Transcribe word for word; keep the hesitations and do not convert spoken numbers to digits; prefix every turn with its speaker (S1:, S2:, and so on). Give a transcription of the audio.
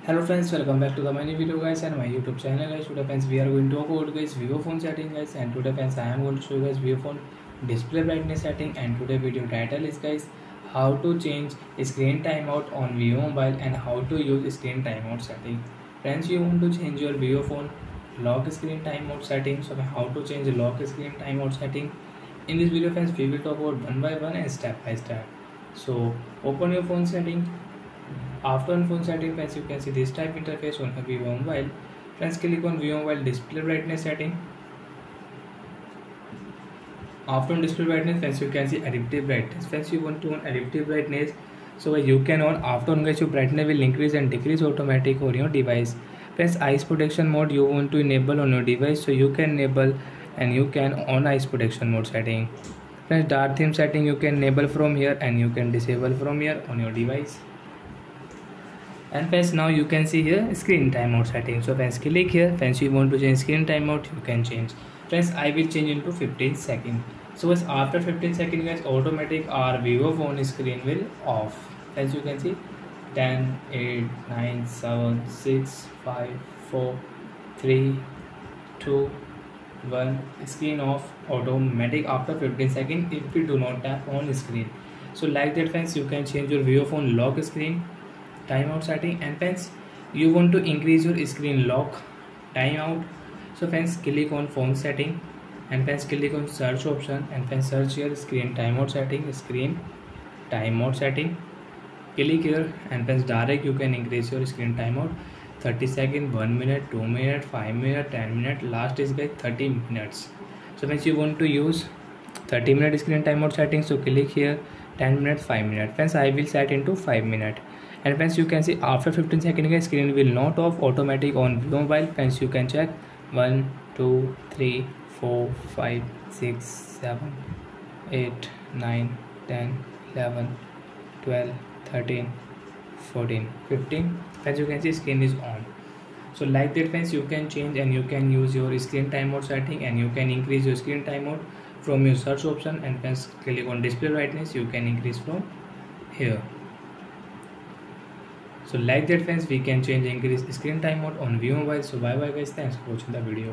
S1: Hello friends, welcome back to the my new video guys and my YouTube channel guys. Today friends we are going to talk about guys Vivo phone setting guys, and today friends I am going to show you guys Vivo phone display brightness setting. And today video title is guys how to change screen timeout on Vivo mobile and how to use screen timeout setting. Friends, you want to change your Vivo phone lock screen timeout setting, so how to change the lock screen timeout setting. In this video friends we will talk about one by one and step by step. So open your phone setting. After on phone setting friends, you can see this type interface on Vivo mobile. Friends, click on Vivo mobile display brightness setting. After on display brightness friends, you can see adaptive brightness. Friends, you want to on adaptive brightness, so you can on after on guys your brightness will increase and decrease automatic on your device. Friends, eyes protection mode you want to enable on your device, so you can enable and you can on eyes protection mode setting. Friends, dark theme setting you can enable from here and you can disable from here on your device. And friends, now you can see here screen timeout setting. So friends, click here. Friends, you want to change screen timeout, you can change. Friends, I will change into fifteen seconds. So guys, after fifteen seconds guys, automatic our Vivo phone screen will off. As you can see, ten, eight, nine, seven, six, five, four, three, two, one. Screen off automatic after fifteen seconds if we do not tap on screen. So like that friends, you can change your Vivo phone lock screen timeout setting. And friends, you want to increase your screen lock timeout, so friends click on phone setting and friends click on search option and friends search here screen timeout setting, screen timeout setting. Click here and friends direct you can increase your screen timeout thirty seconds, one minute, two minute, five minute, ten minute, last is like thirty minutes. So friends, you want to use thirty minute screen timeout setting, so click here ten minutes, five minutes. Friends, I will set into five minutes. And friends, you can see after fifteen seconds screen will not off automatic on Vivo mobile. Friends, you can check one, two, three, four, five, six, seven, eight, nine, ten, eleven, twelve, thirteen, fourteen, fifteen. Friends, you can see screen is on. So like that friends, you can change and you can use your screen timeout setting and you can increase your screen timeout from your search option. And friends, click on display brightness, you can increase from here. So like that friends, we can change increase screen timeout on Vivo mobile. So bye bye guys, thanks for watching the video.